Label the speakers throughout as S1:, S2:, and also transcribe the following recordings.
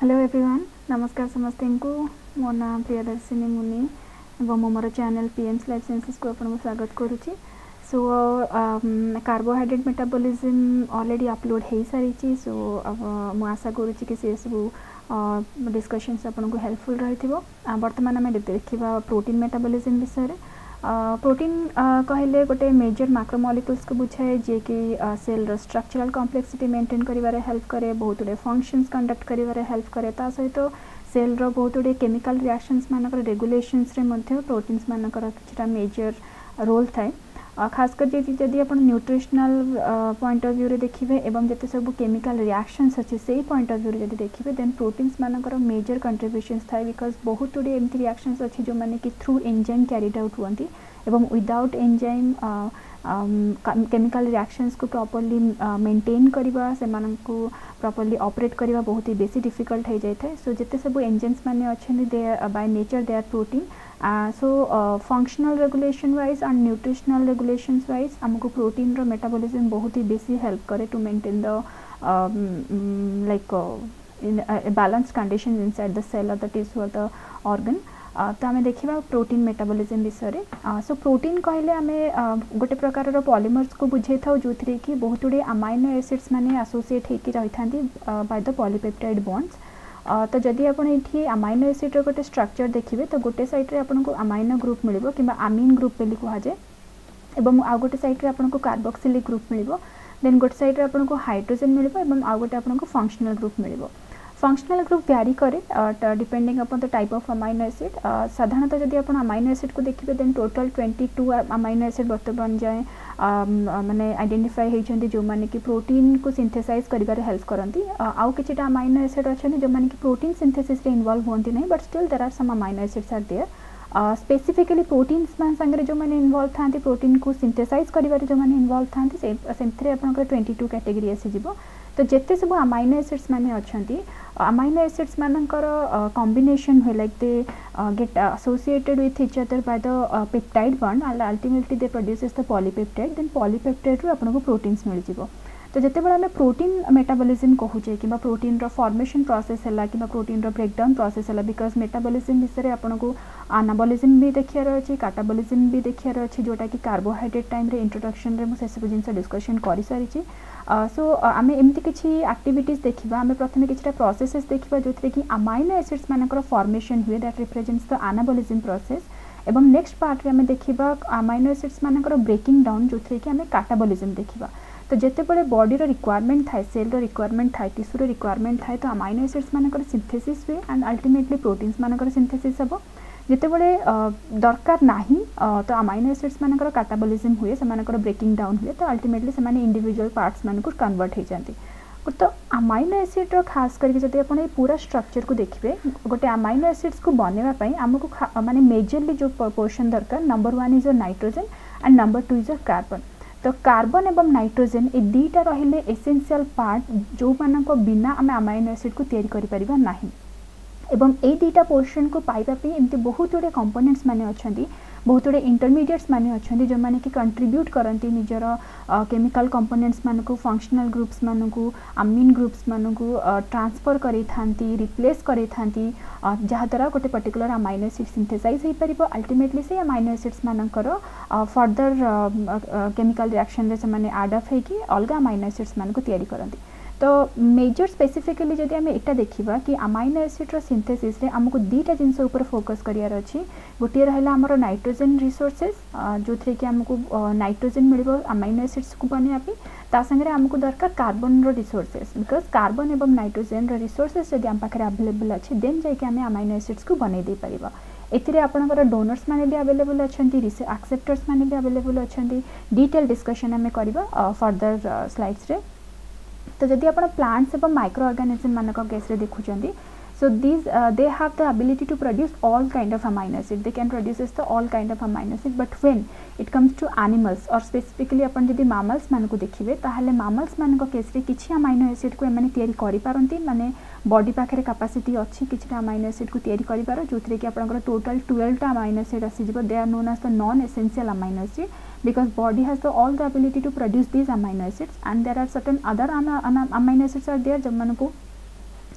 S1: Hello everyone, नमस्कार समस्त को। मो नाम प्रियदर्शिनी मुनि एवं मोर चैनल पीएम्स लाइफ साइंसेस को आपको स्वागत करुच्ची। So carbohydrate metabolism already upload हो सारी। सो मु आशा करुच्ची कि सी सब डिस्कशंस आपको हेल्पफुल रही। बर्तमान आम देखा प्रोटीन मेटाबॉलिज्म विषय। प्रोटीन कहले गोटे मेजर मैक्रोमोलिक्यूल्स को बुझाए जे कि सेल स्ट्रक्चरल कॉम्प्लेक्सिटी मेंटेन करिवारे हेल्प करे, बहुत गुड़े फंक्शंस कंडक्ट करिवारे हेल्प करे। ता सहित सेल रो बहुत गुड़े केमिकल रिएक्शंस मानकर रेगुलेशंस रे मध्य प्रोटीन्स मानकर किछटा मेजर रोल थाए। खासकर जदि आप न्यूट्रिशनल पॉइंट ऑफ व्यू रे देखिए एवं जते सब केमिकल रिएक्शंस अच्छे से पॉइंट ऑफ व्यू रे जदि देखिए देन प्रोटीन्स मानकर मेजर कंट्रीब्यूशंस थाए। बिकॉज बहुत गुड़े एमती रिएक्शंस अच्छी जो माने कि थ्रू एंजाइम कैरिड आउट होती एवं विदाउट एंजाइम केमिकल रिएक्शंस को प्रॉपर्ली मेंटेन करवा से प्रॉपर्ली ऑपरेट करवा बहुत ही बेसी डिफिकल्ट हो जाए। सो जिते सब एंजाइम्स माने अच्छे they by nature they are protein. So functional regulation wise and nutritional regulations wise आमको प्रोटीन रो मेटाबॉलिज्म बहुत ही बेसी हेल्प करे to maintain the like in balance condition inside the cell और द टिश्यू और द ऑर्गन। तो आम देखा प्रोटीन मेटाबॉलिज्म विषय। सो प्रोटीन कहले आम गोटे प्रकार पॉलीमर्स को बुझे था जो थी कि बहुत गुड़े अमाइनो एसिड्स माने एसोसिएट होकर रही था बाय द पॉलीपेप्टाइड बॉन्ड्स। तो जदि आप ये अमाइनो एसिड गोटे स्ट्रक्चर देखिए तो गोटे साइड रे आपको अमाइनो ग्रुप मिल कि आमीन ग्रुप बोली कहुए एवं आउ गोटे साइड रे आपको कार्बोक्सिलिक ग्रुप मिल। देन गोटे साइड रे आपको हाइड्रोजन मिल आउ गोटे आपको फंक्शनल ग्रुप मिल। फंक्शनल ग्रुप वैरी करे depending upon the type of amino acid. साधारणतः जदि आप अमाइनो एसिड को देखिए देन टोटल 22 अमाइनो एसिड बर्तमान जाए माने आइडेंटिफाई होती जो माने कि प्रोटीन को सिंथेसाइज करिबारे हेल्प करती। आउ किछटा अमाइनो एसिड अच्छा जो माने कि प्रोटीन सिंथेसिस रे इन्वॉल्व होती नहीं but still there are some amino acids are there. Specifically proteins संगे जो मैंने इन्वॉल्व था प्रोटीन को सिंथेसाइज करिबारे जो मैंने इन्वॉल्व था से आपंकर 22 कैटेगरी आसीज। तो जिते सब अमाइनो एसिड्स माने अच्छी अमाइनो एसिड्स मानकर कॉम्बिनेशन हुए like they get associated with each other by the peptide bond and ultimately they produces the polypeptide. Then polypeptide रू आपको प्रोटीन्स मिल जाव। तो जिते आम प्रोटीन मेटाबॉलिज्म कहूचे कि प्रोटीन रो फॉर्मेशन प्रोसेस है कि प्रोटीन रो ब्रेकडाउन प्रोसेस है। बिकॉज मेटाबॉलिज्म विषय आपको एनाबॉलिज्म भी देखार अच्छी काटाबॉलिज्म भी देखार अच्छी जोटा कि कार्बोहाइड्रेट टाइम रे इंट्रोडक्शन रे मुझे सब जिन डिस्कशन कर सारी। सो आम एमती किसी एक्टिविटीज देखा आम प्रथम किसी प्रोसेसेस देखा जो थी कि अमाइनो एसिड्स मानकर फॉर्मेशन हुए that represents the anabolism process. एवं नेक्स्ट पार्ट रे आम देखा अमाइनो एसिड्स मानकर ब्रेकिंग डाउन जो थी कि आम काटाबॉलिज्म देखा। तो जिते बड़े बॉडी रो रिक्वायरमेंट थाए सेल रो रिक्वायरमेंट थाए टिश्यू रो रिक्वायरमेंट थाए तो अमाइनो एसिड्स मानकर सिंथेसिस हुए एंड अल्टीमेटली प्रोटीन्स मानकर सिंथेसिस हम। जिते बड़े दरकार नाही तो अमाइनो एसिड्स मानकर काटाबॉलिज्म हुए से ब्रेकिंग डाउन हुए तो अल्टीमेटली से इंडिविजुअल पार्ट्स मानक कन्वर्ट हो जाती। तो अमाइनो एसिड खास करके जब आप पूरा स्ट्रक्चर को देखिए गोटे अमाइनो एसिड्स को बनवाई आमको माने मेजरली जो पोर्शन दरकार number 1 is nitrogen and number 2 is carbon. तो कार्बन एवं नाइट्रोजन ये दुईटा रहिले एसेंशियल पार्ट जो मानक बिना आम अमाइनो एसिड को तैयारी करि परिबा नाही। एवं ए दुईटा पोर्शन को पाइबापी एमती बहुत गुड़े कंपोनेंट्स माने अच्छी बहुत गुड़े इंटरमीडिएट्स माने अच्छी जो माने कि कंट्रीब्यूट करती निजर केमिकल कंपोनेंट्स मानक फंक्शनल ग्रुप्स मानक अमीन ग्रुप्स मानक ट्रांसफर करें रिप्लेस करें जहाद्वारा गोटे पर्टिकुलर अमाइनो एसिड सिंथेसाइज हो पार। अल्टीमेटली से अमाइनो एसिड्स मानकर फर्दर केमिकल रिएक्शन रे से आड अफ होगी अलग अमाइनो एसिड्स मानक तैयारी करती। तो मेजर स्पेसिफिकली जदि आम एटा देखा कि अमाइनो एसिड सिंथेसिस रे आमको दुईटा जिनस उपर फोकस करार अच्छी। गोटे रहा आमर नाइट्रोजन रिसोर्सेस जो थी कि आमको नाइट्रोजन मिल अमाइनो एसिड्स को बनवाई ता संगे आमको दरकार कार्बन रो रिसोर्सेस। बिकॉज कार्बन एवं नाइट्रोजन रो रिसोर्सेस जब आम पाखे अवेलेबल अच्छे देन जाकि आम अमाइनो एसिड्स को बनई दे पारिबा। एथिरे आपनकर डोनर्स माने भी अवेलेबल अच्छी एक्सेप्टर्स माने भी अवेलेबल अच्छी। डिटेल डिस्कशन आम करवा फर्दर स्लाइड्स रे। तो जदि आप प्लांट्स एवं माइक्रो ऑर्गेनिज्म मानक केस रे देखुचंदी so these they have the ability to produce all kind of amino acid they can produce the all kind of amino acid but when it comes to animals और specifically अपन जदि mammals मानक देखिए ताहले mammals मानक case रे किछि amino acid को एमाने तैयारी करि पारंती माने बॉडी पाखे कैपेसिटी अच्छी किछि अमाइनो एसिड को तैयारी करि पारो जो थी कि आपनकर टोटल 12 टा अमाइनो एसिड आसी जिवो they are known as the non essential amino acid because body has all the ability to produce these amino acids and there are certain other amino acids are there जो मानको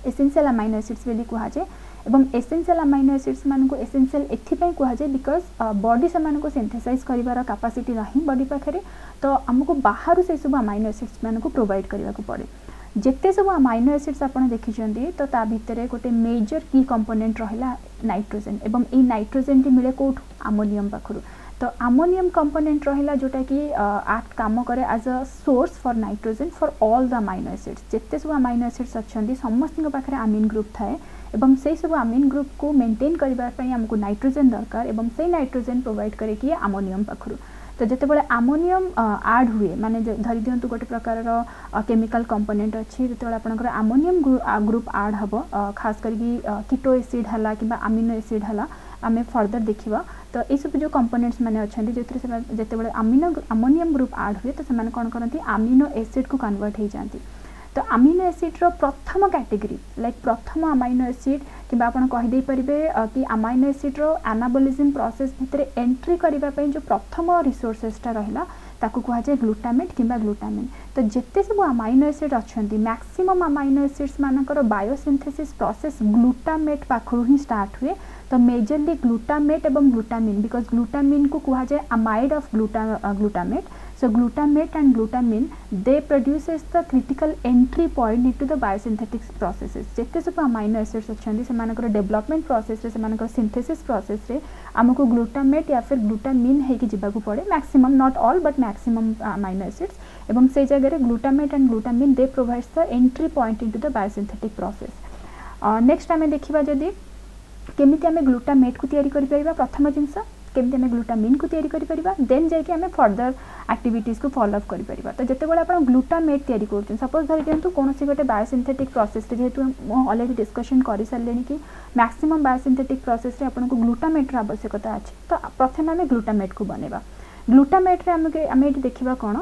S1: essential amino acids बोली कहा जाए एवं essential amino acids मान को essential एथिपाई कहा जाए बिकज बॉडी से मान को सिंथेसाइज कर कैपेसिटी नहीं बॉडी पाखे तो आमको बाहर से सब अमाइनो एसिड्स मान को प्रोवाइड करने को पड़े जिते सब अमाइनो एसिड्स आपन देखिछंती तो ता भितर गोटे मेजर की कंपोनेंट रहिला नाइट्रोजन एवं ए नाइट्रोजन टी मिले कोठ अमोनियम पाखरु तो अमोनियम कंपोनेंट रहिला जोटा कि एक्ट काम करे as a source for nitrogen for all the amino acids जिते सब अमाइनो एसिड्स अच्छी समस्त पाखे अमीन ग्रुप थाए एवं से सब अमीन ग्रुप को मेंटेन करने आमको नाइट्रोजन दरकार एवं से नाइट्रोजन प्रोवाइड करे कि अमोनियम पाखरु तो जिते बड़े अमोनियम आड हुए माने धरी दिंतु गोटे प्रकार केमिकल कंपोनेंट अच्छी जो आपंकर अमोनियम ग्रुप आड हम खास करके कीटो एसिड है कि अमीनो एसिड है आम फर्दर देखा तो ये सब जो कंपोनेंट्स माने अच्छा जो जिते बड़े अमोनियम ग्रुप आड हुए तो से कौन करती अमीनो एसिड को कन्वर्ट हो जाती तो अमीनो एसिड रो प्रथम कैटेगरी लाइक प्रथम अमाइनो एसिड कि आपन कहि दे परिबे कि अमाइनो एसिड रो एनाबोलिज्म प्रोसेस भितर एंट्री करिबा पई जो प्रथम रिसोर्सेसटा रहिला ताकू कहा जाए ग्लूटामेट किंबा ग्लूटामिन तो जिते सब अमाइनो एसिड अच्छी मैक्सिमम अमाइनो एसिड्स मानकर बायोसिंथेसिस प्रोसेस ग्लूटामेट पाखरु ही स्टार्ट हुए तो मेजरली ग्लूटामेट एवं ग्लूटामिन बिकॉज ग्लूटामिन को कहा जाए amide of glutamate so glutamate and glutamine they produces the critical entry point into the biosynthetic processes जेते सब अमाइनो एसिड्स अच्छी से डेवलपमेंट प्रोसेस रे से सिंथेसिस प्रोसेस रे आमको ग्लूटामेट या फिर ग्लूटामिन होगी जावाक पड़े maximum not all but maximum amino acids एवं से जगह glutamate and glutamine they provides the entry point into the biosynthetic process next आम देखा जदि केमिति आम ग्लूटामेट को तैयारी करि परिबा प्रथम जिनस केमती आम ग्लूटामिन को तैयारी करिपरिबा देन जाके आम फर्दर एक्टिविटीज को फॉलो अप करिपरिबा तो जते बळे आपण ग्लूटामेट तैयारी करछन सपोज धरि दियंतु कोनोसी गोटे बायोसिंथेटिक प्रोसेस रे जेतु ऑलरेडी डिस्कशन करि सारलेनी कि मैक्सिमम बायोसिंथेटिक प्रोसेस रे आपण को ग्लूटामेट रा आवश्यकता अछि तो प्रथम आम ग्लूटामेट को बनेबा ग्लूटामेट रे आम एठी देखिबा कोन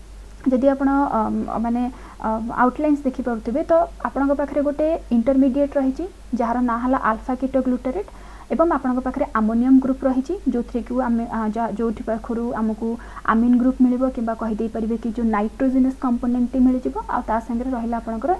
S1: जदि आपण माने आउटलाइन्स देखि पाउथिबे तो आपण पाखरे गोटे इंटरमीडिएट रहिछि जहार ना हला अल्फा कीटोग्लूटारेट एवं आपण पाखे अमोनियम ग्रुप रही जो थी कि आम जो पाखु आमको अमीन ग्रुप मिल कि कहीदे पारे कि जो नाइट्रोजेनस कंपोनेंट मिल जांगे रहा आपंकर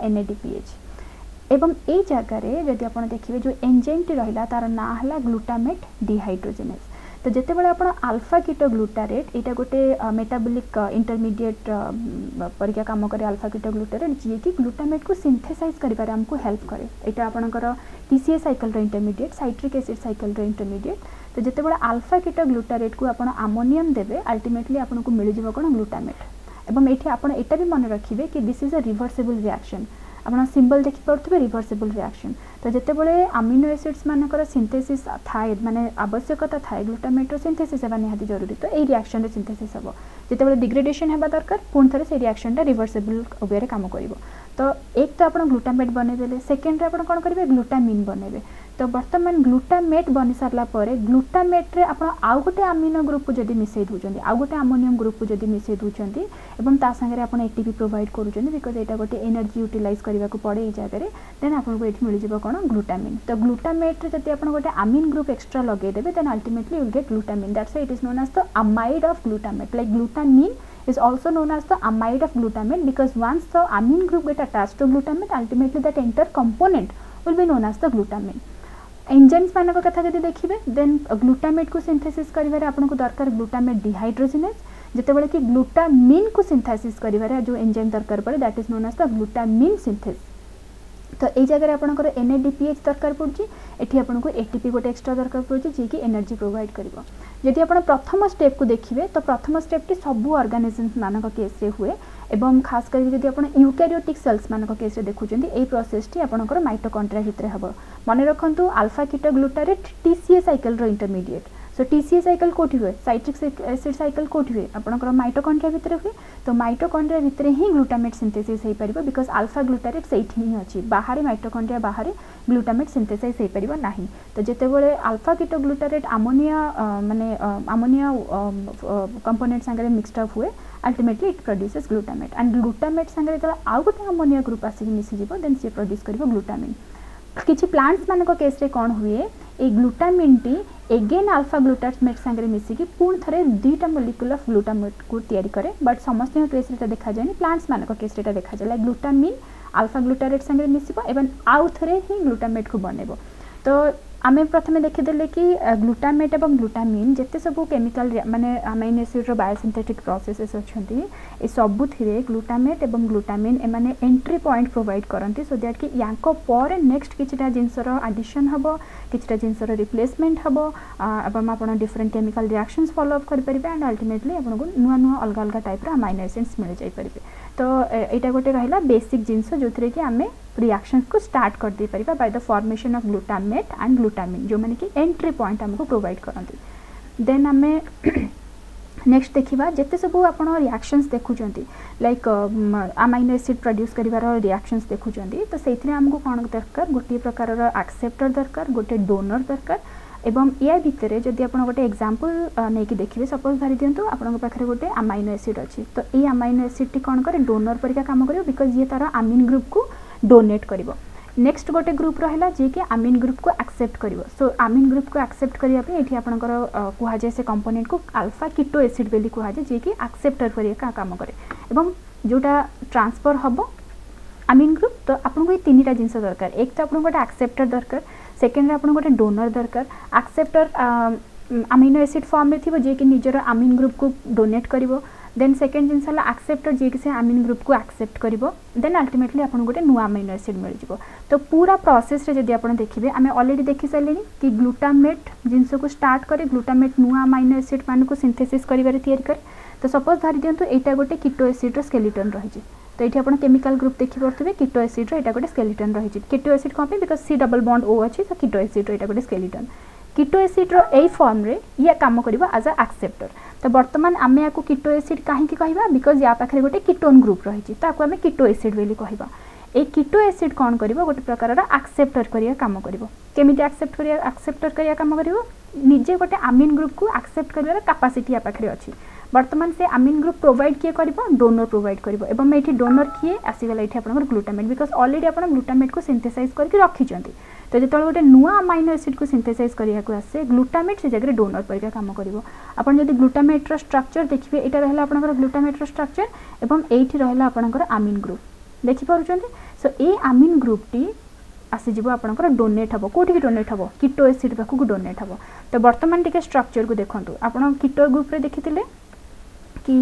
S1: NADPH एवं ये जगह जदि आप देखिए जो एंजाइम टी रहा तार ना है ग्लूटामेट डिहाइड्रोजेनेस तो जिते बड़े आप अल्फा कीटोग्लूटारेट यहाँ गोटे मेटाबॉलिक इंटरमीडिएट परिका काम करे अल्फा कीटोग्लूटारेट जी कि ग्लूटामेट को सिंथेसाइज करिबारे हमको हेल्प करे यहाँ आपंकर TCA cycle intermediate citric acid cycle intermediate तो जिते बड़े अल्फा कीटोग्लूटारेट को आप अमोनियम देवे अल्टीमेटली आपको मिल जाव कौन ग्लूटामेट एवं ये आप भी मन रखिए कि this is a reversible reaction आप सिंबल देखिपे रिवर्सिबल रिएक्शन तो जिते बड़े अमीनो एसिड्स मानकर सिंथेसिस थाए माने आवश्यकता थाए ग्लूटामेट सिंथेसिस होगा निहाती जरूरी तो ये रिएक्शन सिंथेसिस हम जिते बड़े डिग्रेडेशन होगा दरकार पुणी थे से रिएक्शन रिवर्सिबल वे काम कर तो एक तो आप ग्लूटामेट बनईदे सेकेंड आप कौन करेंगे ग्लूटामिन बनइबे तो बर्तमान ग्लूटामेट बनी सारा ग्लूटामेट रे आप आउ गोटे अमीनो ग्रुप को जदि मिसई दूसरी आउ गोटे अमोनियम ग्रुप को जदि मिसई दूसरी एवं ता संगे आप ATP प्रोवाइड करूँ बिकज यहाँ गोटे एनर्जी यूटिलाइज करने को पड़े ये जगह देन आपको ये मिल जाव कौन ग्लूटामिन तो ग्लूटामेट जब आप गोटे अमीन ग्रुप एक्सट्रा लगेदेवे then ultimately you will get glutamine that's why it is known as the amide of glutamate like glutamine is also known as the amide of glutamate because once the amine group get attached to glutamate ultimately that entire component will be known as the glutamine enzymes मान कथा जब देखिए then glutamate को synthesis करिवारे आपनको दरकार glutamate dehydrogenase जितेबाला कि glutamine को सिंथेसिस करिवारे जो एंजाइम दरकार पड़े that is known as the glutamine synthase तो ये जगह आपंकर NADPH दरकार पड़ी एटी आपको ATP गोटे एक्सट्रा दरकार पड़ी जी कि एनर्जी प्रोवाइड कर जदि आप प्रथम स्टेप को देखिए तो प्रथम स्टेप टी सबू ऑर्गेनिजम्स मानक केस रे हुए एवं खास करके जदि आप यूकैरियोटिक सेल्स मानक केस रे देखुं ये प्रोसेस टी आपंकर माइटोकॉन्ड्रिया भितर हम मन रखु alpha ketoglutarate TCA cycle intermediate so TCA cycle कोठी हुए साइट्रिक एसिड साइकिल कोठी हुए आपंकर माइटोकॉन्ड्रिया भितर हुए तो माइटोकॉन्ड्रिया भितर ही ग्लूटामेट सिंथेसिस हो पार बिकज अल्फा ग्लूटारेट से ही अच्छी बाहर माइटोकॉन्ड्रिया बाहर ग्लूटामेट सिंथेसाइज हो पार ना तो जितेबाला अल्फा कीटोग्लूटारेट अमोनिया माने अमोनिया कंपोनेंट संगे मिक्सड अप हुए ultimately it produces glutamate and glutamate संगे जो आउ गोटे अमोनिया ग्रुप आसिक मिसीज देन सी प्रोड्यूस कर ग्लूटामिन किसी प्लांट्स मान केस रे कौन हुए ये ग्लूटामिन टी एगेन अल्फा ग्लूटामेट संगे मिसिकी पुणी थे दुईटा मोलिक्यूल ऑफ ग्लूटामेट को तैयारी करे बट समस्त केस रे देखा जाए प्लांट्स मान केस रे देखा जाए ग्लूटामिन अल्फा ग्लूटारेट संगे मिसिबो एवं आउ थरे ही ग्लूटामेट को बनेबो। तो आमे प्रथमे देखिदेले कि ग्लूटामेट एवं ग्लूटामिन जेते सब केमिकल माने अमाइनो एसिड रो बायोसिंथेटिक प्रोसेसेस अछंती ए सबु थिरे ग्लूटामेट एवं ग्लूटामिन ए माने एंट्री पॉइंट प्रोवाइड करंती सो दैट कि यांको पर नेक्स्ट किछटा जिंसर एडिशन हबो किछटा जिंसर रिप्लेसमेंट हबो एवं आपण different chemical reactions follow up करि परिबे एंड अल्टीमेटली आपण को नुवा नुवा अलग अलग टाइप रो अमाइनो एसिड्स मिल जाई परिबे। तो एटा गोटे रहला बेसिक जिंस जोथरे कि आमे रिएक्शंस को स्टार्ट कर दे परिबा by the formation of glutamate and glutamine जो माने कि एंट्री पॉइंट हमको प्रोवाइड करंती। देन आमे नेक्स्ट देखिबा जेते सब आपण रिएक्शंस देखुचंती लाइक अमाइनो एसिड प्रोड्यूस करिवार रिएक्शंस देखुचंती तो सेथिरे हमको कोन दरकार गोटे प्रकार रो एक्सेप्टर दरकार गोटे डोनर दरकार एवं या भितर जदि आप गोटे एग्जांपल नहीं कि देखिए सपोज धरी दिंतु आपन पाखे गोटे अमाइनो एसिड अच्छी तो ये अमाइनो एसिड टी कौन करे डोनर परिका काम करियो बिकॉज ये तार अमीन ग्रुप को डोनेट करिवो। नेक्स्ट गोटे ग्रुप रहा जे कि अमीन ग्रुप को एक्सेप्ट करिवो। सो अमीन ग्रुप को एक्सेप्ट करिया पे एठी आपनकर कुहा जाय से कंपोनेंट को अल्फा कीटो एसिड बेली कुहा जाय जे कि एक्सेप्टर परिका काम करे एवं जोटा ट्रांसफर हबो अमीन ग्रुप तो आपन को तीनटा जिंस दरकार एक तो आपन गोटे एक्सेप्टर दरकार सेकेंड रे आपन गोटे डोनर दरकार एक्सेप्टर अमीनो एसिड फॉर्म रे थिबो जे कि निजर अमीन ग्रुप को डोनेट करिवो देन सेकेंड जिंस हला एक्सेप्टर जे कि से अमीन ग्रुप को एक्सेप्ट करिवो देन अल्टीमेटली आपन गोटे नुवा अमीनो एसिड मिल जिवो। तो पूरा प्रोसेस रे जदि आपन देखिबे आमे ऑलरेडी देखि सलेनी कि ग्लूटामेट जिंस को स्टार्ट करे ग्लूटामेट नुवा अमीनो एसिड मान को सिंथेसिस करिवारे तयारी करे। तो सपोज धरि दियंतु एटा गोटे कीटो एसिड रो स्केलेटन रहिछि तो ये आप केमिकल ग्रुप देखी पारे कीटो एसिड रो एटा गोटे स्केलेटन रही कीटो एसिड कौन because C double bond O अच्छी तो कीटो एसिड रो एटा गोटे स्केलेटन कीटो एसिड रो ए फॉर्म रे ये काम करिवो एज अ एक्सेप्टर। तो वर्तमान आमे याको कीटो एसिड काहे की कहबा बिकज या पाखरे गोटे कीटोन ग्रुप रही ताको आमे कीटो एसिड बेली कहबा। ए कीटो एसिड कौन करिवो गोटे प्रकार रा एक्सेप्टर करिया काम करिवो केमिति एक्सेप्टर करिया काम करिवो निजे गोटे अमीन ग्रुप को एक्सेप्ट करिवार कैपेसिटी या पाखरे अछि। वर्तमान से अमीन ग्रुप प्रोवाइड किए करिवो डोनर प्रोवाइड करिवो एवं एठी डोनर किए आसीगला एठी आपन ग्लूटामेट बिकज ऑलरेडी आपन ग्लूटामेट को सिंथेसाइज करके रखी चंती तो जेतल गोटे नुवा अमाइनो एसिड को सिंथेसाइज करिया को आसे ग्लूटामेट से जगह डोनर परिका काम करिवो। आपन जदि ग्लूटामेट रो स्ट्रक्चर देखिबे एटा रहला आपन ग्लूटामेट रो स्ट्रक्चर एवं एठी रहला आपन अमीन ग्रुप देखि पारुचंती। सो ए अमीन ग्रुप टी आसी जीवो आपनकर डोनेट हबो कोठी डोनेट हबो कीटो एसिड पाखु डोनेट हबो। तो वर्तमान टिके स्ट्रक्चर को देखंतु आपन कीटो ग्रुप रे देखिथिले कि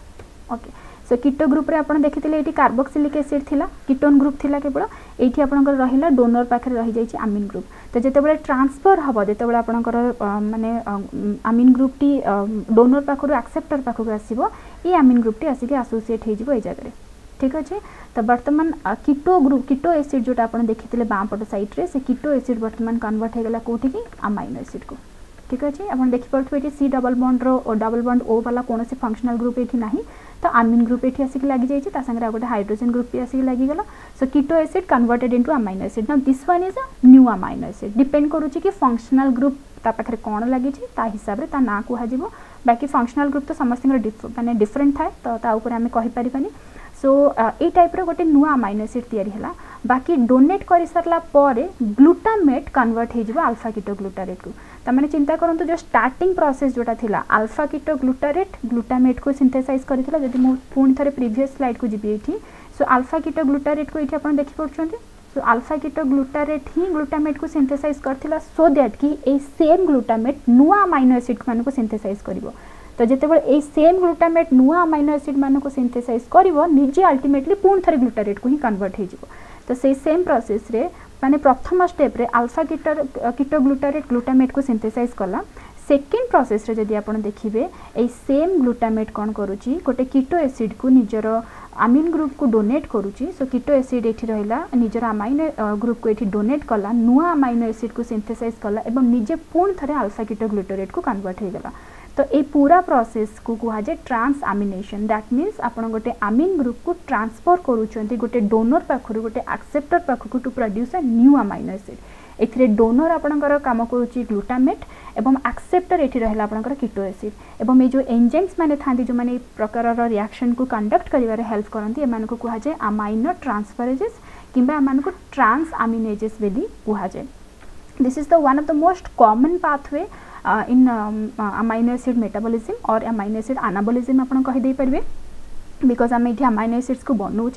S1: ओके सो कीटो ग्रुप रे आपण देखिथिले एठी कार्बोक्सिलिक एसिड थिला कीटोन ग्रुप थिला केवल एठी आपनकर रहिला डोनर पाखे रहि जाइछि अमीन ग्रुप। तो जेतेबेले ट्रांसफर हबो जेतेबेले आपनकर माने अमीन ग्रुप टी डोनर पाखरु एक्सेप्टर पाखरु आसीबो ए अमीन ग्रुप टी आसी के एसोसिएट हे जिवो ए जगह रे ठीक अछि। तो वर्तमान कीटो ग्रुप कीटो एसिड जोटा आपण देखिथिले बाम पट साइड रे से कीटो एसिड वर्तमान कन्वर्ट हे गेला कोठी की अमाइनो एसिड को ठीक अच्छे। आप देखि पार्थु एठी सी डबल बॉन्ड रो डबल बॉन्ड ओ वाला कौन से फंक्शनल ग्रुप एठी नाही तो अमीन ग्रुप एठी आसिक लागि जाइछि ता संगे गोटे हाइड्रोजन ग्रुप भी आसिक लागि गेला। So keto acid converted into amino acid now this one is a new amino acid depend करूछि कि फंक्शनल ग्रुप ता पाखरे कोन लागिछि ता हिसाब रे ता ना को हाजिबो बाकी फंक्शनल ग्रुप तो समस्त माने डिफरेंट थाए तो ता ऊपर हमें कहि परिबानी। सो ए टाइप रो गोटे नुआ अमाइनो एसिड तयारी हला बाकी डोनेट करि सरला परे ग्लूटामेट कन्वर्ट हे जिवो अल्फा कीटो ग्लूटारेट को। त माने चिंता करंतु जो स्टार्टिंग प्रोसेस जोटा थिला अल्फा कीटो ग्लूटारेट ग्लूटामेट को सिंथेसाइज करिथिला जदि मो पुन थरे प्रीवियस स्लाइड को जिबि एठी। सो अल्फा कीटो ग्लूटारेट को एठी आपण देखि पड़छन्ती। सो अल्फा कीटो ग्लूटारेट ही ग्लूटामेट को सिंथेसाइज करथिला सो दैट कि ए सेम ग्लूटामेट नुआ अमाइनो एसिड मान को सिंथेसाइज करिवो। तो जेतेबेले ए सेम ग्लूटामेट नुआ अमाइनो एसिड मान को सिंथेसाइज करिवो निजे अल्टीमेटली पुन थरे ग्लूटारेट को ही कन्वर्ट हे जिवो। तो से सेम प्रोसेस रे माने प्रथम स्टेप रे अल्फा कीटो ग्लूटारेट ग्लूटामेट को सिंथेसाइज कला। सेकेंड प्रोसेस रे जदि आपण देखिबे ए सेम ग्लूटामेट कोन करूची गोटे कीटो एसिड को निजर अमीन ग्रुप को डोनेट करूची। सो कीटो एसिड एठी रहिला निजर अमाइनो ग्रुप को एठी डोनेट कला नुआ अमाइनो एसिड को सिंथेसाइज कला एवं निजे पुन थरे अल्फा कीटो ग्लूटारेट को कन्वर्ट हे गेला। तो ये पूरा प्रोसेस को कहा जाए ट्रांसआमिनेशन दैट मीन्स आपण गोटे अमीन ग्रुप को ट्रांसफर करूछंती गोटे डोनर पाखरु गोटे एक्सेप्टर पाखरु to produce a new amino acid. एथिरे डोनर आपणकर काम करूची ग्लूटामेट एवं एक्सेप्टर एठी रहला आपणकर कीटो एसिड एवं ए जो एंजाइम्स माने थांती जो माने प्रकार रिएक्शन को कंडक्ट करिवारे हेल्प करंती एमान को कहा जाए अमाइनो ट्रांसफरेजेस किंबा एमान को ट्रांसआमिनेजेस बेली कहा जाए। This is the one of the most common pathway in amino acid metabolism और अमाइनो एसिड एनाबॉलिज्म आपण कहि दे परबे बिकॉज आम ये अमाइनो एसिड्स को बनौचे।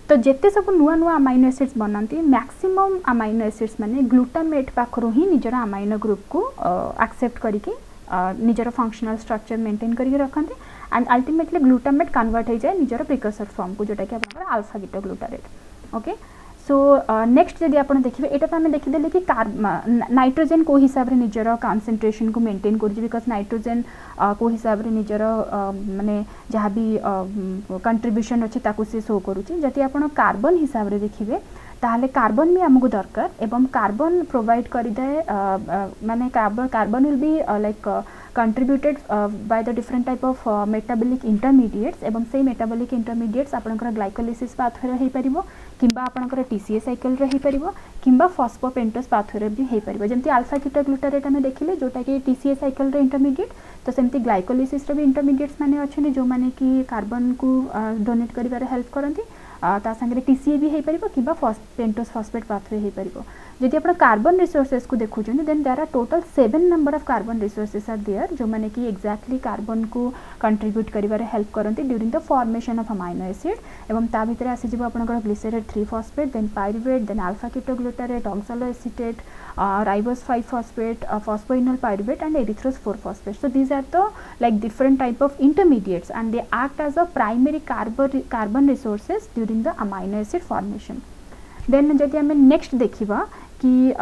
S1: तो जिते सब नुआ नुआ अमाइनो एसिड्स बनाती मैक्सिमम अमाइनो एसिड्स माने ग्लूटामेट पाखरु ही निजर अमाइनो ग्रुप को एक्सेप्ट करके निजर फंक्शनल स्ट्रक्चर मेंटेन करके रखते एंड अल्टीमेटली ग्लूटामेट कन्वर्ट हो जाए निजर प्रिकर्सर फॉर्म को जोटा कि आपन alpha ketoglutarate okay so next जदि आप देखिए यहाँ तो आम देखीदे कि नाइट्रोजेन को हिसाब से निजर कॉन्सेंट्रेशन को मेंटेन कर बिकज नाइट्रोजेन को हिसाब से निजर माने जहाँ भी कंट्रीब्यूशन अच्छे ताकू से शो करुच्ची जदि आप कार्बन हिसाब से देखिए ताहले कार्बन भी आमको दरकार एवं कार्बन प्रोवाइड करदे माने carbon will be like contributed by the different type of metabolic intermediates एवं से मेटाबॉलिक इंटरमीडिएट्स आपनकर ग्लाइकोलिसिस पाथवे रे हेपरिबो किंबा आपनकर टीसीए साइकिल रे हेपरिबो किंबा फॉस्फोपेंटोस पाथवे रे भी हेपरिबो जेमति अल्फा कीटोग्लूटारेट हमें देखिले जोटा कि टीसीए साइकिल रे इंटरमीडिएट तो सेमति ग्लाइकोलिसिस रे भी इंटरमीडिएट्स माने अछन जो माने कि कार्बन को डोनेट करिवारे हेल्प करंती ता संगे टीसीए भी हेपरिबो किंबा पेंटोस फॉस्फेट पाथवे हेपरिबो जदि आप कार्बन रिसोर्सेस को देखुं then there are total 7 number of carbon resources are there जो माने कि एक्जैक्टली कार्बन को कंट्रीब्यूट करिवारे हेल्प करंती during the formation of amino acid एवं ता भितर आसी जिवो आपनकर glycerate 3 phosphate then pyruvate then alpha ketoglutarate oxaloacetate ribose 5 phosphate phosphoenol pyruvate and erythros 4 phosphate so these are the like different type of intermediates and they act as a primary carbon resources during the amino acid formation then जदि हमें next देखिबा कि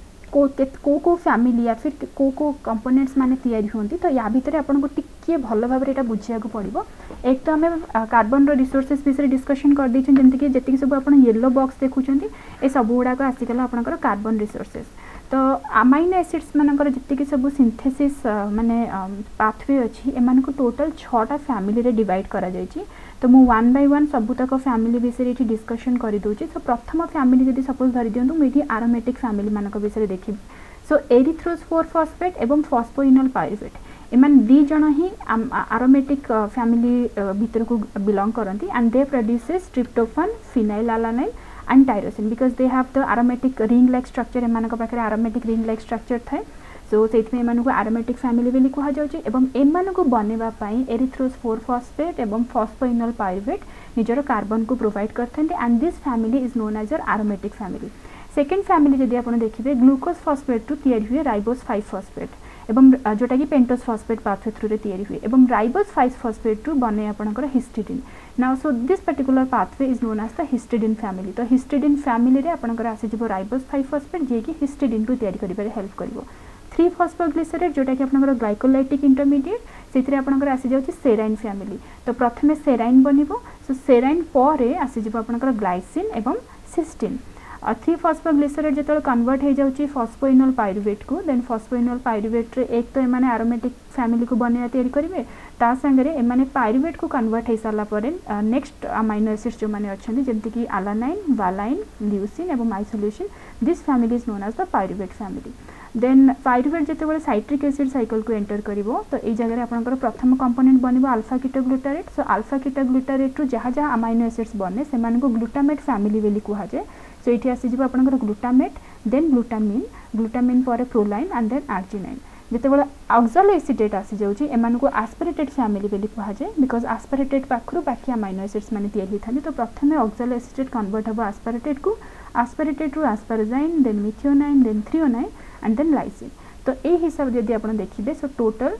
S1: को family या फिर को components माने तैयारी होंती तो या भितर आपन को टिके भलो भाबरे एटा बुझिया को पड़िबो एक तो हमें कार्बन रो रिसोर्सेस विषय डिस्कशन कर दै छन जेंति कि जेति सब आपन येलो बॉक्स देखुचंती ए सब गुडा को आसी गला आपनकर कार्बन रिसोर्सेस तो अमाइनो एसिड्स मानकर जितकी सब सिंथेसिस माने पाथवे अछि एमान को टोटल 6टा फैमिली रे डिवाइड करा जायछि तो मु वन बाय वन सबुतक फैमिली विषय ये डिस्कशन कर दूची तो प्रथम फैमिली जब सपोज धरी दिंतु मुझे आरोमेटिक फैमिली मानक विषय देखी सो एरिथ्रोस 4 फॉस्फेट एवं फॉस्फोइनोल पाइरुवेट एमान दी जण ही आरोमेटिक फैमिली भीतर को बिलोंग करती and they produces tryptophan phenylalanine and tyrosine because they have the aromatic ring like structure एमानक पाखरे आरोमेटिक रिंग लाइक स्ट्रक्चर थाए सो से आरोमेटिक फैमिली बोली कहुच्छे एवं एमान को बनवा एरिथ्रोस 4 फॉस्फेट एवं फॉस्फोइनोल पाइरुवेट निजर कार्बन को प्रोवाइड करते and this family is known as aromatic family second family जदि आप देखिए ग्लूकोज फॉस्फेट टू तैयारी हुए राइबोस 5 फॉस्फेट एवं जोटा कि पेंटोस फॉस्फेट पाथवे थ्रू रे तैयारी हुए एवं राइबोस 5 फॉस्फेट टू बने आपनकर histidine now so this particular pathway is known as the histidine family तो हिस्टिडिन फैमिली रे आपनकर आसी जिवो राइबोस 5 फॉस्फेट जे कि हिस्टिडिन को तैयारी करिबारे हेल्प करिवो 3 फॉस्फोग्लिसरेट जोटा कि आपनकर ग्लाइकोलाइटिक इंटरमीडिएट सेतिर आपनकर आसी जाउची सेराइन फैमिली तो प्रथमे सेराइन बनिबो सो सेराइन परे आसी जिवो आपनकर ग्लाइसिन एवं सिस्टीन 3 फॉस्फोग्लिसरेट जेतल कन्वर्ट हो जाउची फॉस्फोइनोल पाइरुवेट को देन फॉस्फोइनोल पाइरुवेट रे एक तो एमाने आरोमेटिक फैमिली को बनिया तैयारी करिवे ता संगे एमाने पाइरुवेट को कन्वर्ट हो साला परे नेक्स्ट अमाइनो एसिड्स जो माने अछंती जेंति कि अलानाइन वालाइन ल्यूसिन एवं isoleucine this family is known as the pyruvate family then pyruvate जिते साइट्रिक एसिड साइकिल को एंटर करिवो तो ए जगह आपनकर प्रथम कंपोनेंट बनिबो alpha ketoglutarate so alpha ketoglutarate रु जहाँ जहाँ अमाइनो एसिड्स बने सेमान को ग्लूटामेट फैमिली बोली कहा जाए सो ये आसी जिवो आपनकर ग्लूटामेट देन ग्लूटामिन पर प्रोलाइन एंड देन आर्जिनाइन जिते ऑक्सलोएसिटेट आसी जाउची एमान को एस्पिरेटेड फैमिली बोली कहा जाए बिकॉज एस्पिरेटेड पाखरु बाकी अमाइनो एसिड्स माने तैयारी थाने तो प्रथमे ऑक्सलोएसिटेट कन्वर्ट हबो एस्पिरेटेड को एस्पिरेटेड रु asparagine then methionine then threonine and then lysine तो ए हिसाब जदि आपण देखिबे so total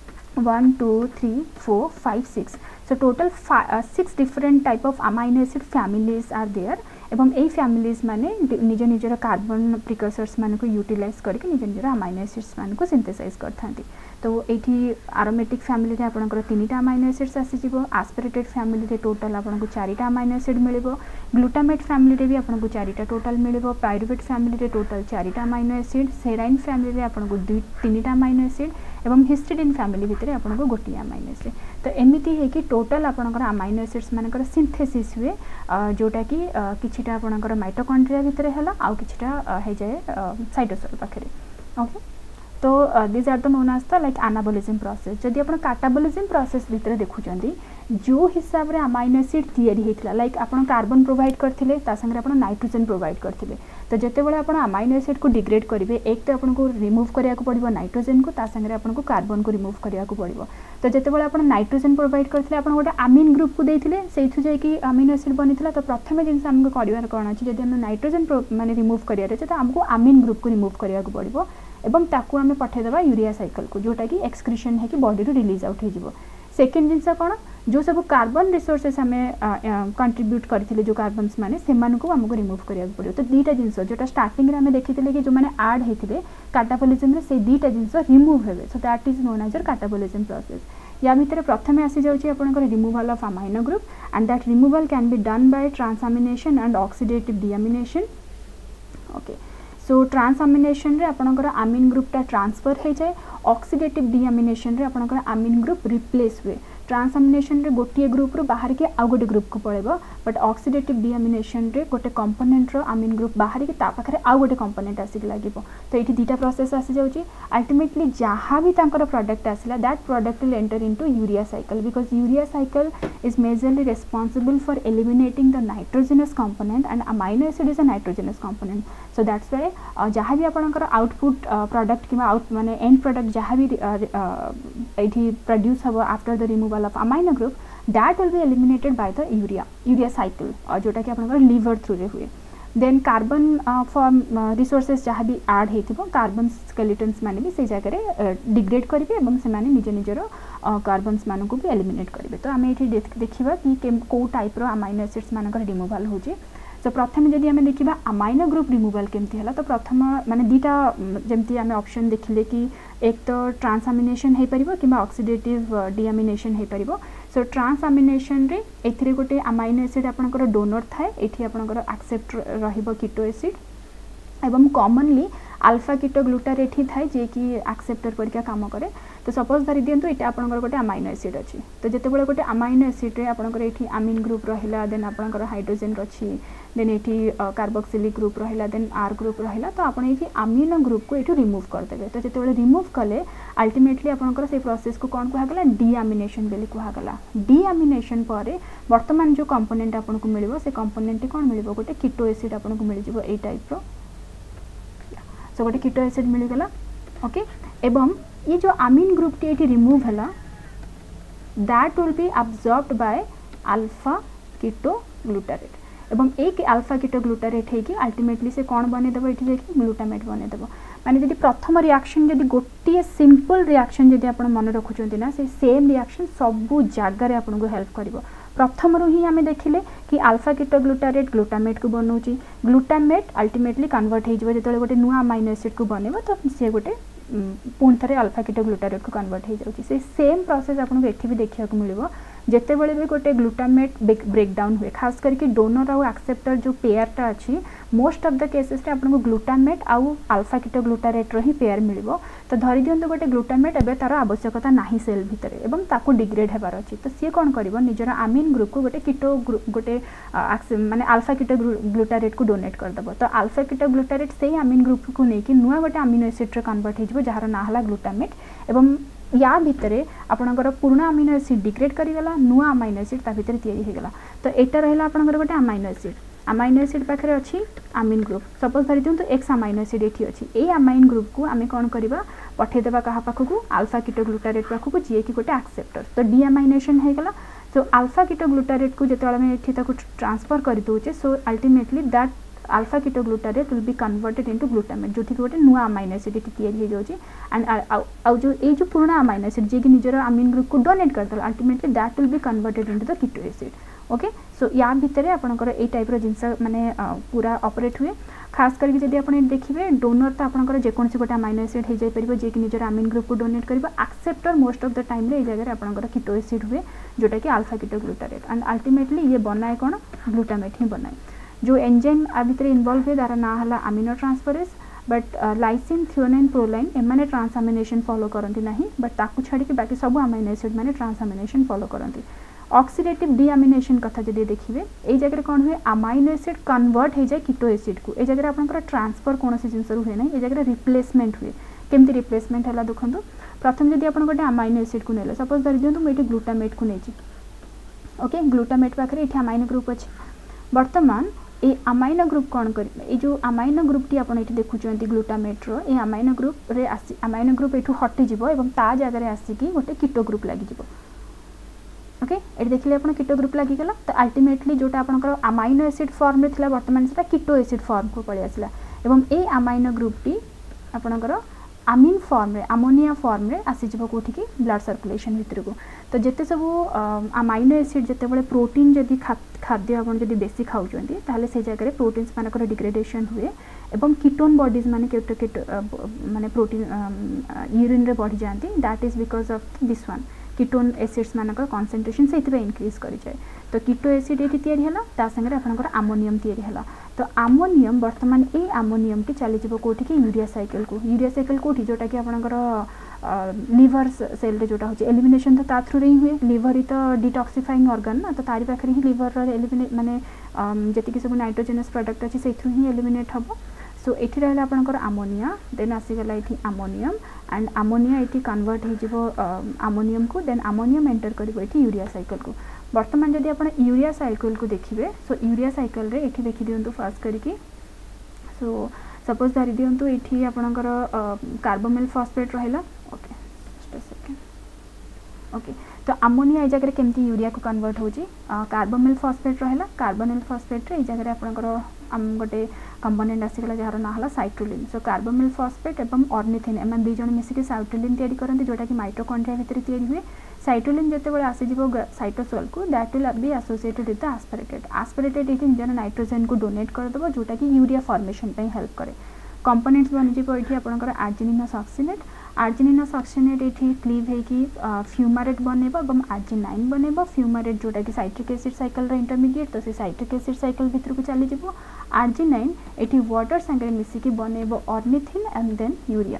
S1: 1 2 3 4 5 6 so total 6 different type of amino acid families are there एवं ए फैमिलीज माने निज निजर कार्बन प्रिकर्सर्स मान को यूटिलाइज करके निज निजर अमाइनो एसिड्स मान को सिंथेसाइज करथांती तो एठी आरोमेटिक फैमिली रे आपनकर 3टा अमाइनो एसिड्स आसी जिवो एस्पिरेटेड फैमिली रे टोटल आपनको 4टा अमाइनो एसिड मिलिबो ग्लूटामेट फैमिली रे भी आपनको 4टा टोटल मिलिबो पाइरुवेट फैमिली रे टोटल 4टा अमाइनो एसिड सेराइन फैमिली रे आपनको 3टा अमाइनो एसिड एवं हिस्टिडिन फैमिली भितर आपनको गोटी अमाइनो एसिड तो एमिति है कि टोटल आपनकर अमाइनो एसिड्स मानकर सिंथेसिस हुए जोटा कि किछिटा आपनकर माइटोकॉन्ड्रिया भितर हला आ किछिटा हे जाय साइटोसोल पाखरे ओके तो this are the known as the like anabolism process जदि आपण कैटाबोलिज्म प्रोसेस भितर देखुचंदी जो हिसाब रे अमाइनो एसिड तैयारी हेतला लाइक आपण कार्बन प्रोवाइड करथिले ता संगे आपण नाइट्रोजन प्रोवाइड करथिले तो जेते बेले आपण अमाइनो एसिड को डिग्रेड करिवे एक तो आपण को रिमूव करिया को पड़िबो नाइट्रोजन को ता संगे आपण को कार्बन को रिमूव करिया को पड़िबो तो जेते बेले आपण नाइट्रोजन प्रोवाइड करथिले आपण गोटे अमीन ग्रुप को देथिले सेइथु जे कि अमीनो एसिड बनिथिला तो प्रथम जिंस हमको करिवार कोन अछि जदि हम नाइट्रोजन माने रिमूव करिया रे तो हमको अमीन ग्रुप को रिमूव करिया को पड़िबो एवं ताकू हमें पठे देबा यूरिया साइकिल को जोटा कि एक्सक्रीशन है कि बॉडी रो रिलीज आउट हो जिवो सेकंड जिंस कोन जो सब कार्बन रिसोर्सेस हमें कंट्रीब्यूट करथिले जो कार्बन्स माने सेमान को हमको रिमूव करिया को पड़िबो तो दीटा जिंस जोटा स्टार्टिंग रे हमें देखिथिले कि जो माने ऐड हेथिले कैटाबोलिज्म रे से दीटा जिंस रिमूव हेबे so that is known as catabolism process या भितर प्रथम आसी जाउची आपनकर removal of amino group and that removal can be done by transamination and oxidative deamination okay so transamination रे आपनकर अमीन ग्रुप टा ट्रांसफर हे जाय ऑक्सीडेटिव डीअमिनेशन रे आपनकर अमीन ग्रुप रिप्लेस हुए ट्रांसअमिनेशन रे गोटे ग्रुप रो बाहर के आ गोटे ग्रुप को पळेबो बट ऑक्सीडेटिव डीअमिनेशन रे गोटे कंपोनेंट रो अमीन ग्रुप बाहर के ता पाखरे आ गोटे कंपोनेंट आसी लागिबो तो एठी दीटा प्रोसेस आसी जाउची अल्टीमेटली जहां भी तांकर प्रोडक्ट आसिला that product will enter into urea cycle because urea cycle is majorly responsible for eliminating the nitrogenous component and amino acid is a nitrogenous component so that's why जहां भी आपनकर output product किबा out माने end product जहां भी एठी produce हबो after the removal of amino group that will be eliminated by the urea cycle जोटा कि आपनकर लीवर थ्रू रे हुए देन कार्बन फॉर्म रिसोर्सेस जहाँ भी ऐड हेथिबो कार्बन स्केलेटन्स माने भी से जगह रे डिग्रेड करिवे एवं से माने निज निजर कार्बन्स मान को भी एलिमिनेट करिवे तो आमे एठी देखिबा कि को टाइप रो अमाइनो एसिड्स मानकर रिमूवल होची तो प्रथम जदि आमे देखिबा अमाइनो ग्रुप रिमूवल केमती हला तो प्रथम माने दीटा जेमती आमे ऑप्शन देखिले कि एक तो ट्रांसअमिनेशन हे परिबो किबा ऑक्सीडेटिव डीअमिनेशन हे परिबो सो ट्रांसअमिनेशन रे एथिरे गोटे अमाइनो एसिड आपनकर डोनर थाए एठी आपनकर एक्सेप्ट रहिबो कीटो एसिड एवं कॉमनली अल्फा कीटो ग्लूटारेट ही थाए जे कि एक्सेप्टर परिका काम करे तो सपोज धरि दियंतु एटा आपनकर गोटे अमाइनो एसिड अछि तो जेते बेले गोटे अमाइनो एसिड रे आपनकर एठी अमीन ग्रुप रहिला देन आपनकर हाइड्रोजन रछि देन एठी कार्बोक्सिलिक ग्रुप रहिला देन आर ग्रुप रहिला तो आपण एठी अमीनो ग्रुप को एठी रिमूव कर देबे तो जेते बेले रिमूव कले अल्टीमेटली आपनकर से प्रोसेस को कोन कुहा गला डीअमिनेशन बेली कुहा गला डीअमिनेशन परे वर्तमान जो कंपोनेंट आपन को मिलिबो से कंपोनेंट कोन मिलिबो गोटे कीटो एसिड आपन को मिलि जिवो ए टाइप रो सो गोटे कीटो एसिड मिलि गला ओके एवं ये जो अमीन ग्रुप टी एठी रिमूव हला that will be absorbed by alpha keto glutarate एवं एक अल्फा कीटो ग्लूटारेट है कि अल्टीमेटली से कौन बने देबो एठी देखि ग्लूटामेट बने देबो माने जदि प्रथम रिएक्शन जदि गोटे सिंपल रिएक्शन जदि आपण मन रखुचंती ना से सेम रिएक्शन सब जगह रे आपण को हेल्प करिवो प्रथम रो ही हमें देखिले कि अल्फा कीटो ग्लूटारेट ग्लूटामेट को बनौची ग्लूटामेट अल्टीमेटली कन्वर्ट हे जिवो जेतले गोटे नुवा अमाइनो एसिड को बनेबो तो से गोटे पुण थे अल्फा कीटो ग्लूटारेट को कन्वर्ट हो जाउची से सेम प्रोसेस आपको एठी भी देखिया को मिलिबो जेते बेले भी गोटे ग्लूटामेट ब्रेकडाउन हुए खास करके डोनर आउ एक्सेप्टर जो पेयरटा अच्छी मोस्ट ऑफ द केसेस रे आपको ग्लूटामेट आउ अल्फा कीटो ग्लूटारेट रो ही पेयर मिलिबो तो धरि दियंतो गोटे ग्लूटामेट एबे तार आवश्यकता नाही सेल भितरे एवं ताको डिग्रेड हेबार अछि तो सी कोन करिवो निजर अमीन ग्रुप को गोटे कीटो गोटे माने अल्फा कीटो ग्लूटारेट को डोनेट कर दबो तो अल्फा कीटो ग्लूटारेट सेही अमीन ग्रुप को नै कि नुवा गोटे अमीनो एसिड रे कन्वर्ट हे जिवो जहार ना हला ग्लूटामेट एवं या भितरे आपनकर पुराना अमीनो एसिड डिग्रेड करी गला नुवा अमीनो एसिड ता भितरे तयारी हे गला तो एटा रहला आपनकर गोटे अमीनो एसिड पाखरे अछि अमीन ग्रुप सपोज धरि दियंतु एक्स अमीनो एसिड एठी अछि ए अमीन ग्रुप को आमे कोन करबा पठे देबा कहा पाखकु अल्फा कीटो ग्लूटारेट पाखकु जे कि गोटे एक्सेप्टर तो डीअमाइनेशन हे गला सो अल्फा कीटो ग्लूटारेट को जेतला में एठी ताको ट्रांसफर करि दोचे so ultimately that alpha keto glutarate will be converted into glutamate जो थी गोटे नुआ अमाइनो एसिड तैयारी हो जाउची एंड आउ जो ए जो पुराना अमाइनो एसिड जे कि निजर अमीन ग्रुप को डोनेट करदल ultimately that will be converted into the keto acid okay so या भितरे आपनकर ए टाइप रो जिंस माने पूरा ऑपरेट हुए खास करके जदि आपण देखिबे डोनर तो आपनकर जे कोनसी गोटे अमाइनो एसिड हे जाय परिबो जे कि निजर अमीन ग्रुप को डोनेट करबो acceptor most of the time रे ए जगह रे आपनकर कीटो एसिड हुए जोटा कि alpha keto glutarate and ultimately ये बनाए कोन ग्लूटामेट ही बनाए जो एंजाइम आ भितर इन्वॉल्व है दारा ना हला amino transferase but lysine threonine proline एमाने ट्रांसअमिनेशन फॉलो करंती नाही बट ताकू छाडी के बाकी सब अमीनो एसिड माने ट्रांसअमिनेशन फॉलो करंती ऑक्सीडेटिव डीअमिनेशन कथा जदि देखिबे ए जगह कोन हुए अमीनो एसिड कन्वर्ट हे जाय कीटो एसिड को ए जगह आपनकर ट्रांसफर कोनोसी जिंस हुए नाही ए जगह रिप्लेसमेंट हुए केमती रिप्लेसमेंट हला देखंतु प्रथम जदि आपन गोटे अमीनो एसिड को नेले सपोज धरि दियंतु मेटी ग्लूटामेट को नेची ओके ग्लूटामेट पाखे ये अमाइनो ग्रुप अच्छे बर्तमान ये अमाइनो ग्रुप कौन कर जो अमाइनो ग्रुप टी आपन ये देखुं ग्लूटामेट्रो ये अमाइनो ग्रुप रे आसी अमाइनो ग्रुप ये हटिଯିବ ଏବଂ ता जगह आसिकी गोटे कीटो ग्रुप लगिଯିବ ओके ये देखिए आप कीटो ग्रुप लगिगला तो अल्टीमेटली जोटा आपनकर अमाइनो एसिड फॉर्म रे थिला वर्तमान सेटा कीटो एसिड फॉर्म को पळि आसला एवं ए अमाइनो ग्रुप टी आपनकर आमिन फॉर्म रे अमोनिया फॉर्म रे आसीजिबो कोठी की ब्लड सर्कुलेशन भितर को तो जेते सब अमाइनो एसिड जेते बळे प्रोटीन जदी खाद्य आपन जदी बेसी खाउचंती ताले से जगह रे प्रोटीन्स मानकर डिग्रेडेशन हुए एवं कीटोन बॉडीज माने माने प्रोटीन यूरिन रे बढ़ी जांती that is because of this one ketone acids मानकर कंसंट्रेशन से इंक्रीज करि जाए तो कीटो एसिड ये तैयारी है ता संगे आपनकर अमोनियम तैयारी है तो अमोनियम वर्तमान ए अमोनियम टी चली जीवो कोठी की यूरिया साइकिल कोठी जोटा कि आपनकर लिवर सेल रे जोटा होची एलिमिनेशन तो ता थ्रू रे ही हुए लिवर ही तो डिटॉक्सिफाइंग ऑर्गन ना तो तारी पाखरे ही लिवर रे एलिमिनेट माने जति कि सब नाइट्रोजनस प्रोडक्ट अछि से थ्रू ही एलिमिनेट हबो सो एठी रहला आपनकर अमोनिया देन आसी गला एठी अमोनियम एंड अमोनिया एठी कन्वर्ट हे जीवो अमोनियम को देन अमोनियम एंटर करिवो एठी यूरिया साइकिल को वर्तमान जदि आपण यूरिया साइकिल को देखिबे सो यूरिया साइकिल रे एठी देखि दियंतु फास्ट करिकि सो सपोज धरि दियंतु एठी आपनकर कार्बोमिल फॉस्फेट रहला okay just a second okay तो अमोनिया ए जगह केमती यूरिया को कन्वर्ट होची कार्बोमिल फॉस्फेट रहला कार्बोनिल फॉस्फेट रे ए जगह आपनकर गोटे कंपोनेंट आसीगला जार ना हला साइट्रोलिन सो कार्बोमिल फॉस्फेट एवं ऑर्निथिन एमन दुई जण मिसिक साइट्रोलिन तैयारी करते जोटा कि माइटोकॉन्ड्रिया भितर तैयारी हुए साइट्रोलिन जते बेले आसीजिवो साइटोसोल को that will be associated with the aspartate it निजर नाइट्रोजन को डोनेट कर दबो जोटा कि यूरिया फॉर्मेशन पे हेल्प करे कंपोनेंट्स बन जिवो एठी आपनकर आर्जिनिनस ऑक्सीनेट एठी क्लीव हे कि फ्यूमारेट बनेबो एवं आर्जिनाइन बनेबो फ्यूमारेट जोटा कि साइट्रिक एसिड साइकिल रे इंटरमीडिएट तो से साइट्रिक एसिड साइकिल भितर को चली जिवो आर्जिनाइन एठी वाटर संगे मिसी कि बनेबो ऑर्निथिन एंड देन यूरिया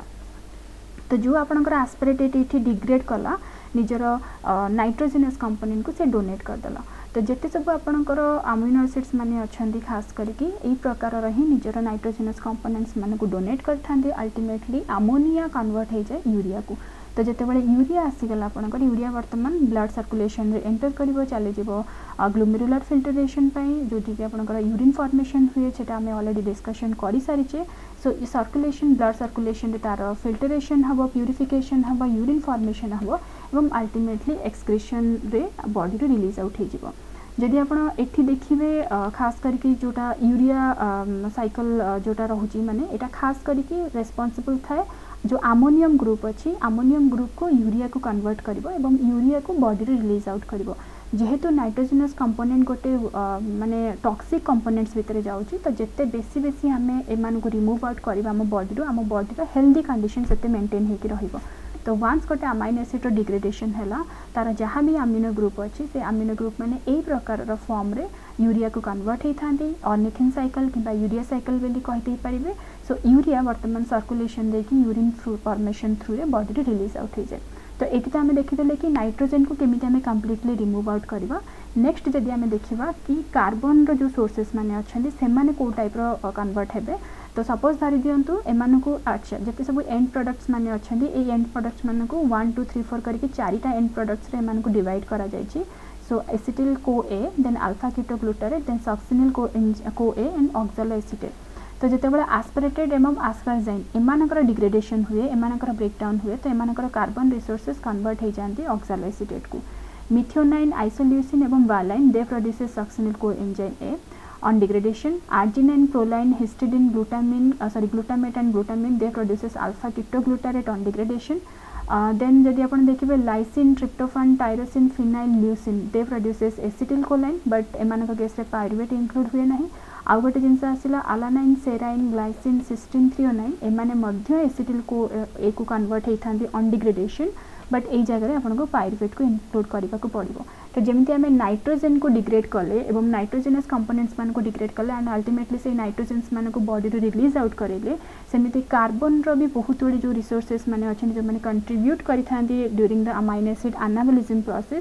S1: तो जो आपनकर एस्पिरेटेड एठी डिग्रेड कला निजर नाइट्रोजनस कंपोनेंट को से डोनेट कर देला तो जेते सब आपनकर अमीनो एसिड्स माने अछंदी खास करके एई प्रकार रही निजर नाइट्रोजनस कंपोनेंट्स माने को डोनेट करथांदी अल्टीमेटली अमोनिया कन्वर्ट हे जाय यूरिया को तो जेते बळे यूरिया आसी गला आपनकर यूरिया वर्तमान ब्लड सर्कुलेशन रे एंटर करिवो चले जिवो ग्लोमेरुलर फिल्ट्रेशन पई जोटी कि आपनकर यूरिन फॉर्मेशन हुए सेटा हमें ऑलरेडी डिस्कशन करि सारिचे सो ई सर्कुलेशन ब्लड सर्कुलेशन रे तार फिल्ट्रेशन हबो प्यूरिफिकेशन हबो यूरिन फॉर्मेशन हबो एवं अल्टीमेटली एक्सक्रीशन रे बॉडी रे रिलीज आउट हे जिवो जदि आपण एठी देखिबे खास करके जोटा यूरिया साइकिल जोटा रहउची माने एटा खास करके रेस्पोंसिबल थाए जो अमोनियम ग्रुप अच्छी अमोनियम ग्रुप को यूरिया को कन्वर्ट करिवो एवं यूरिया को बॉडी रे रिलीज आउट करिवो जेहेतु नाइट्रोजनस कंपोनेंट गोटे माने टॉक्सिक कंपोनेंट्स भितर जाउची तो जेते बेसी हमें एमान को रिमूव आउट करबा हम बॉडी रो हेल्दी कंडीशन सेते मेंटेन हेकि रहिबो तो वन्स गोटे अमाइनो एसिड डिग्रेडेशन हैला तार जहाँ भी अमीनो ग्रुप अच्छी से अमीनो ग्रुप माने एई प्रकार फॉर्म रे यूरिया को कन्वर्ट होई थांदी ऑर्निथिन साइकिल किबा यूरिया साइकिल बेली कहते पारिबे सो यूरिया वर्तमान सर्कुलेशन देकी यूरिन थ्रू फॉर्मेशन थ्रू रे बॉडी रे रिलीज आउट हो जाए तो एटी तो आमे देखिदेले कि नाइट्रोजन को केमिति आमे कंप्लीटली रिमूव आउट करबा नेक्स्ट जदि आमे देखिबा कि कार्बन रो जो सोर्सेस माने अछंदी से माने को टाइप रो कन्वर्ट हेबे तो सपोज धरि दियंतु एमान को अच्छा जते सब एंड प्रोडक्ट्स माने अछंदी ए एंड प्रोडक्ट्स मान को 1 2 3 4 करके चारिटा एंड प्रोडक्ट्स रे एमान को डिवाइड करा जायछि so acetyl CoA then alpha ketoglutarate then succinyl CoA and oxalo acetate तो जते बेले एस्पिरेटेड एवं एस्पारजाइन एमानकर डिग्रेडेशन हुए एमानकर ब्रेकडाउन हुए तो एमानकर कार्बन रिसोर्सेस कन्वर्ट हो जाती ऑक्सैलो एसिटेट को मिथियोनाइन आइसोल्यूसिन एवं valine they produces succinyl coenzyme A on degradation arginine proline histidine glutamate and glutamine they produces alpha ketoglutarate on degradation then जदि आपण देखिबे lysine tryptophan tyrosine phenyl leucine they produces acetyl choline but एमानक case रे pyruvate include हुए नाही आउ गोटे जिनस आसिला alanine serine glycine cysteine threonine एमाने मध्य एसिटिल को ए को कन्वर्ट हे थांदी ऑन डिग्रेडेशन बट ए जगह रे आपन को पायरुवेट को इंक्लूड करबा को पड़िबो तो जेमिति आमे नाइट्रोजन को डिग्रेड कले एवं नाइट्रोजनस कंपोनेंट्स मान को डिग्रेड कले एंड अल्टीमेटली से नाइट्रोजन्स मान को बॉडी रो रिलीज आउट करेले सेमिति कार्बन रो भी बहुत बड़ी जो रिसोर्सेस माने अछन जो माने कंट्रीब्यूट करि थांदी during the amino acid anabolism process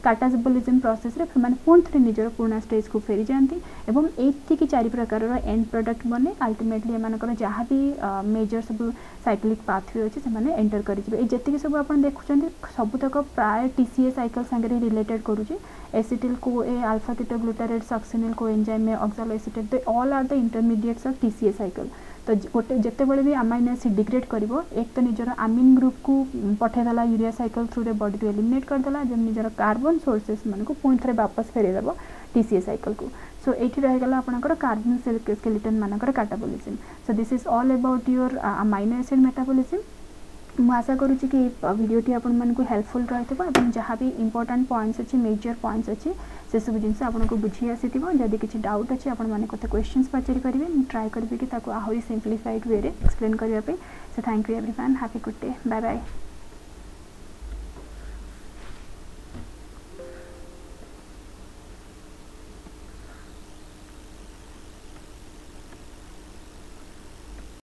S1: catabolism process रे माने पुणी थे निजर पुराना स्टेज को फेरी जाती एवं एतिकी चारि प्रकार एंड प्रोडक्ट बने अल्टीमेटली एमानकर जहाँ भी मेजर सब साइक्लिक पाथवे अच्छे से एंटर करेंगे ये सब आप देखुं सबुतक प्राय टीसीए साइकिल सागर रिलेटेड करुचे acetyl CoA alpha ketoglutarate succinyl coenzyme oxaloacetate they all are the intermediates of TCA cycle तो गोटे जितेबाला भी अमाइनो एसिड डिग्रेड करिवो एक तो निजर अमीन ग्रुप को पठेदेला यूरिया साइकिल थ्रू रे बॉडी को एलिमिनेट करदेला जब निजर कार्बन सोर्सेस मन को पुणी थे वापस फेरीदेव टीसीए साइकिल को सो ये रहीगला आपंकर कार्बन स्केलेटन मानकर catabolism so this is all about your amino acid metabolism मु आशा करुच्ची कि वीडियोटी आपको हेल्पफुल रही जहाँ भी इंपोर्टेंट पॉइंट्स अच्छी मेजर पॉइंट्स अच्छी से सब जिन आपको बुझी आसी जदि किसी डाउट अच्छे आपते क्वेश्चंस पचारि करेंगे ट्राए करी कि आहरी सिंप्लीफाइड वे एक्सप्लेन करने so thank you everyone have a good day bye bye.